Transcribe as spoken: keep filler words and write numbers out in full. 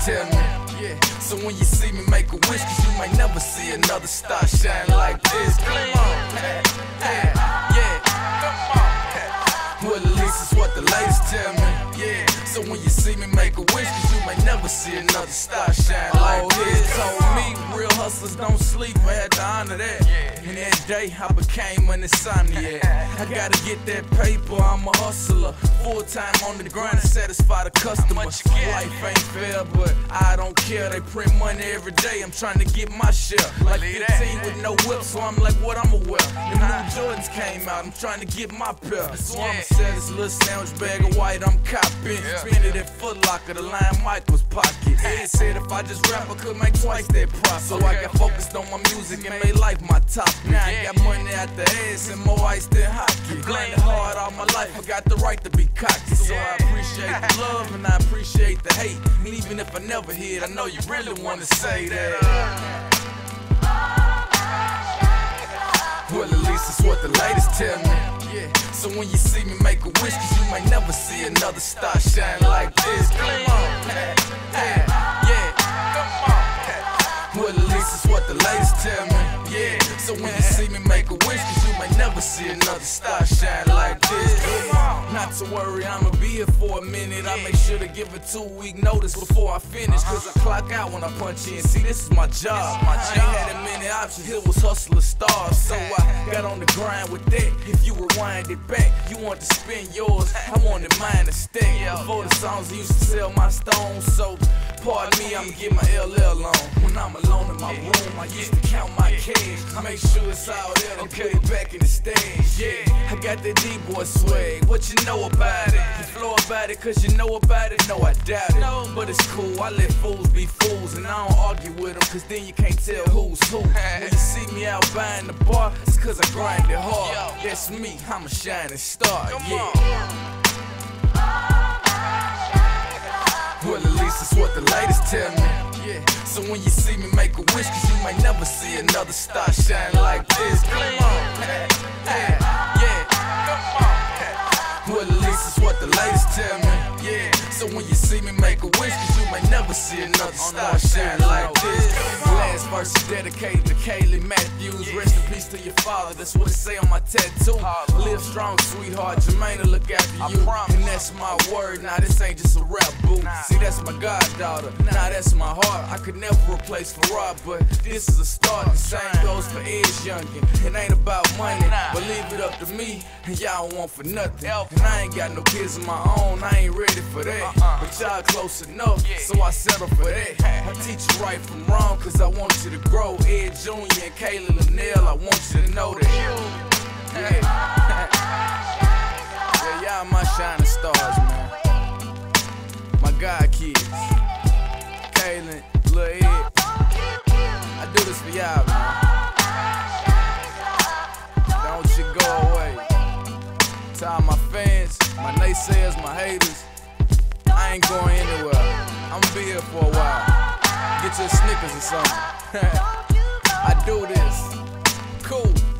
latest tell me. Yeah, so when you see me, make a wish, cause you might never see another star shine like this. Come on, hey, hey, yeah, come on. Well, at least it's what the latest tell me. Yeah, so when you see me, make a wish, cause you might never see another star shine like this. Told me real hustlers don't sleep, I had to honor that. And that day I became an insomniac. I gotta get that paper, I'm a hustler. Full time on the grind to satisfy the customer. Life ain't fair, but I don't care. They print money every day, I'm trying to get my share. Like fifteen with no whip, so I'm like, what I'ma wear? The new Jordans came out, I'm trying to get my pair. So I'ma sell this little sandwich bag of white I'm copping. Spend it at Foot Locker, the line Mike was pocket. Ed said if I just rap, I could make twice that profit. So I got focused on my music and made life my top. Now I got money out the ass and more ice than hockey. Grinding hard all my life, I got the right to be cocky. So I appreciate the love and I appreciate the hate. And even if I never hear it, I know you really wanna say that. Well, at least it's what the latest tell me. Yeah, so when you see me, make a wish, cause you might never see another star shine like this. Come on, hey, hey, yeah, come on. Well, at least it's what the latest tell me. Yeah, so when you see me, make a wish, cause you might never see another star shine like this. Not to worry, I'ma be here for a minute. I make sure to give a two week notice before I finish, cause I clock out when I punch in. See, this is my job. I ain't had that many options, here was hustler stars. So I got on the grind with that. If you rewind it back, you want to spend yours, I wanted mine to stay. Before the songs, I used to sell my stones. So pardon me, I'ma get my L L on. When I'm alone in my room, I used to count my cash. Make sure it's all there and put it back in the stage. Yeah, I got that D-boy swag. What you know about it? You flow about it cause you know about it? No, I doubt it. But it's cool, I let fools be fools. And I don't argue with them cause then you can't tell who's who. When you see me out buying the bar, it's cause I grind it hard. That's me, I'm a shining star. Yeah. Well, at least it's what the latest tell me. Yeah, so when you see me, make a wish, cause you might never see another star shine like this. Come on, hey, hey, yeah, come on. Well, at least it's what the latest tell me. Yeah, so when you see me, make a wish, cause you might never see another star shine like this. Last verse is dedicated to Kaylee Matthews. Rest in peace to your father, that's what it say on my tattoo. Live strong, sweetheart, Jermaine will look after you. And that's my word, nah, this ain't just a rap boo. See, that's my goddaughter, nah, that's my heart. I could never replace Farrah, but this is a start. The same goes for Ed Youngin. It ain't about money, but leave it up to me, and y'all don't want for nothing. And I ain't got no kids of my own, I ain't ready for that. But y'all close enough, so I settle for that. I teach you right from wrong, cause I want you to grow. Ed Junior and Kayla Linnell, I want you to know that. Yeah, yeah, y'all my shining stars, man. My God kids, Kayla, Lil Ed. I do this for y'all, man. Don't you go away. To all my fans, my naysayers, my haters, I ain't going anywhere. I'ma be here for a while. Get your Snickers or something. I do this. Cool.